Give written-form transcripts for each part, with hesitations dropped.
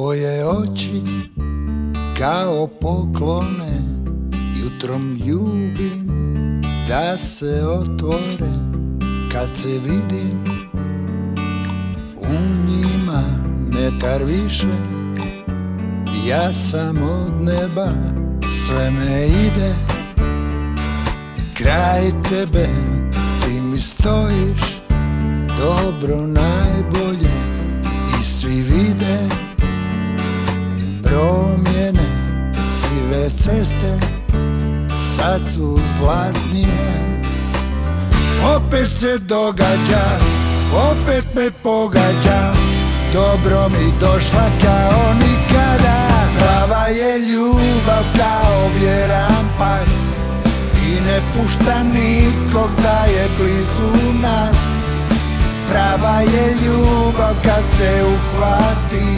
Tvoje oči kao poklone jutrom ljubim da se otvore. Kad se vidim u njima metar više, ja sam od neba, sve me ide kraj tebe. Ti mi stojiš dobro, najbolje i svi vide promjene. Sive ceste sad su zlatnije. Opet se događa, opet me pogađa, dobro mi došla kao nikada. Prava je ljubav kao vjeran pas i ne pušta nikog da je blizu nas. Prava je ljubav kad se uhvati,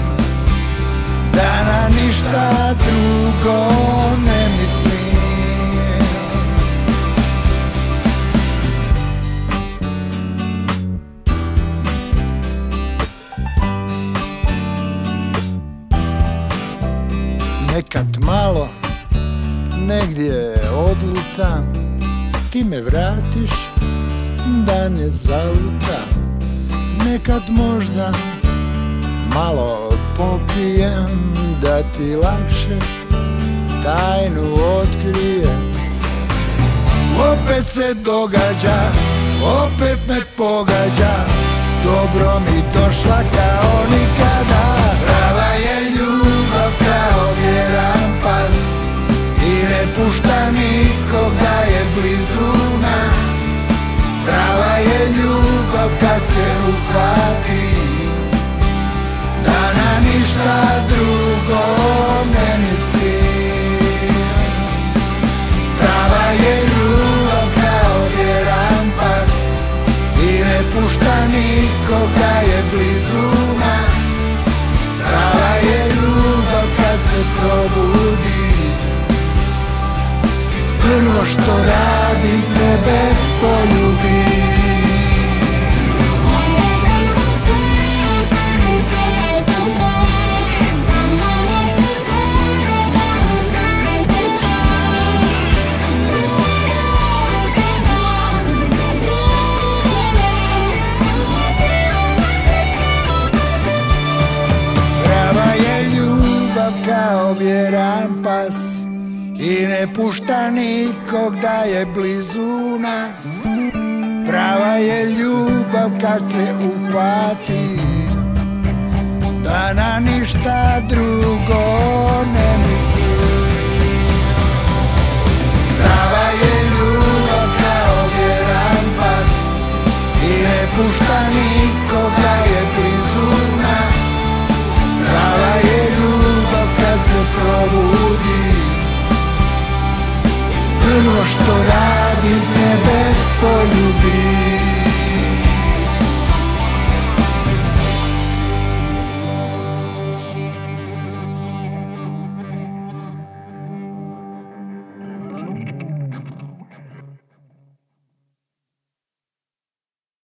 da na ništa drugo ne mislim. Nekad malo negdje odlutam, ti me vratiš da ne zalutam. Nekad možda malo popijem da ti lakše tajnu otkrijem. Opet se događa, opet me pogađa, dobro mi došla kao nikada. Prava je ljubav kao vjeran pas i ne pušta nikog da je blizu nas. Prava je ljubav kad se uhvati, da na ništa drugo ne mislim. Prava je ljubav kao vjeran pas i ne pušta nikog da je blizu nas. Prava je ljubav kad se probudi, prvo što radim tebe poljubim. Kao vjeran pas i ne pušta nikog da je blizu nas. Prava je ljubav kad se uhvati, da na ništa drugo ne misli. Prava je ljubav kao vjeran pas i ne pušta nikog da je blizu nas. Prava je ljubav kad se probudi, prvo što radi